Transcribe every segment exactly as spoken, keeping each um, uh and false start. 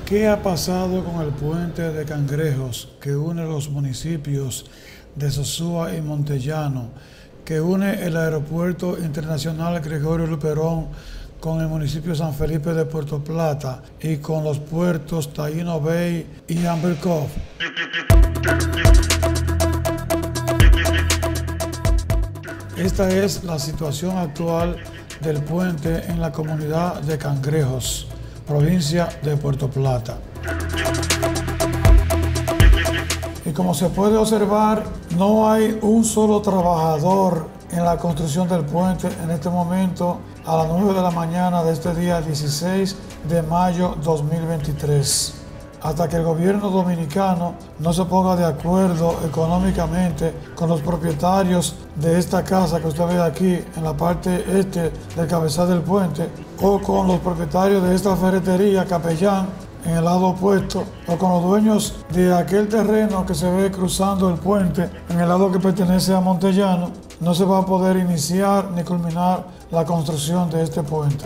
¿Qué ha pasado con el puente de Cangrejos que une los municipios de Sosúa y Montellano, que une el Aeropuerto Internacional Gregorio Luperón con el municipio de San Felipe de Puerto Plata y con los puertos Taino Bay y Amber Cove? Esta es la situación actual del puente en la comunidad de Cangrejos, provincia de Puerto Plata. Y como se puede observar, no hay un solo trabajador en la construcción del puente en este momento a las nueve de la mañana de este día dieciséis de mayo dos mil veintitrés. Hasta que el gobierno dominicano no se ponga de acuerdo económicamente con los propietarios de esta casa que usted ve aquí en la parte este del cabezal del puente, o con los propietarios de esta ferretería Capellán en el lado opuesto, o con los dueños de aquel terreno que se ve cruzando el puente en el lado que pertenece a Montellano, no se va a poder iniciar ni culminar la construcción de este puente.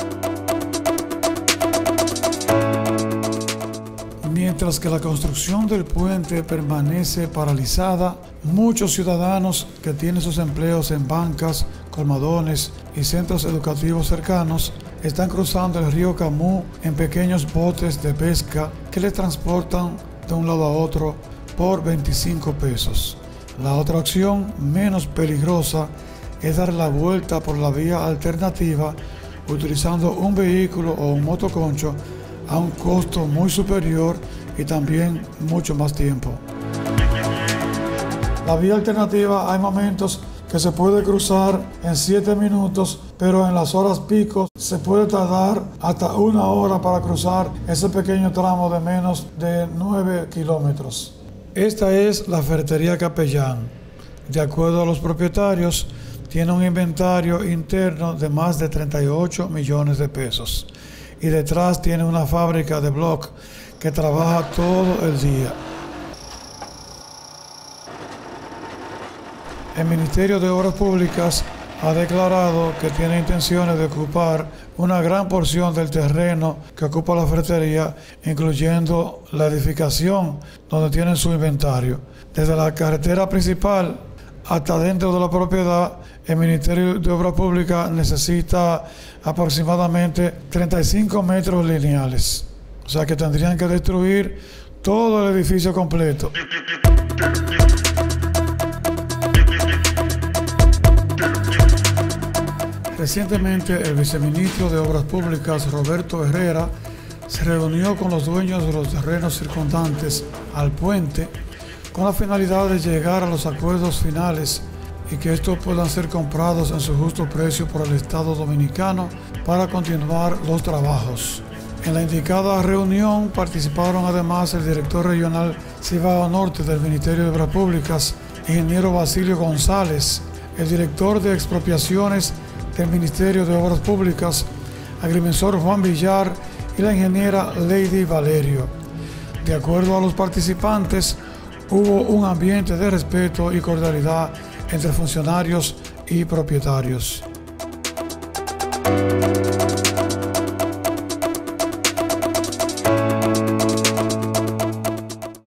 Mientras que la construcción del puente permanece paralizada, muchos ciudadanos que tienen sus empleos en bancas, colmadones y centros educativos cercanos están cruzando el río Camú en pequeños botes de pesca que les transportan de un lado a otro por veinticinco pesos. La otra opción, menos peligrosa, es dar la vuelta por la vía alternativa utilizando un vehículo o un motoconcho a un costo muy superior y también mucho más tiempo. La vía alternativa hay momentos que se puede cruzar en siete minutos, pero en las horas pico se puede tardar hasta una hora para cruzar ese pequeño tramo de menos de nueve kilómetros. Esta es la ferretería Capellán. De acuerdo a los propietarios, tiene un inventario interno de más de treinta y ocho millones de pesos. Y detrás tiene una fábrica de bloc que trabaja todo el día. El Ministerio de Obras Públicas ha declarado que tiene intenciones de ocupar una gran porción del terreno que ocupa la ferretería, incluyendo la edificación donde tienen su inventario. Desde la carretera principal hasta dentro de la propiedad, el Ministerio de Obras Públicas necesita aproximadamente treinta y cinco metros lineales. O sea que tendrían que destruir todo el edificio completo. Recientemente, el viceministro de Obras Públicas, Roberto Herrera, se reunió con los dueños de los terrenos circundantes al puente con la finalidad de llegar a los acuerdos finales y que estos puedan ser comprados en su justo precio por el Estado Dominicano para continuar los trabajos. En la indicada reunión participaron además el director regional Cibao Norte del Ministerio de Obras Públicas, ingeniero Basilio González, el director de expropiaciones del Ministerio de Obras Públicas, agrimensor Juan Villar y la ingeniera Lady Valerio. De acuerdo a los participantes, hubo un ambiente de respeto y cordialidad entre funcionarios y propietarios.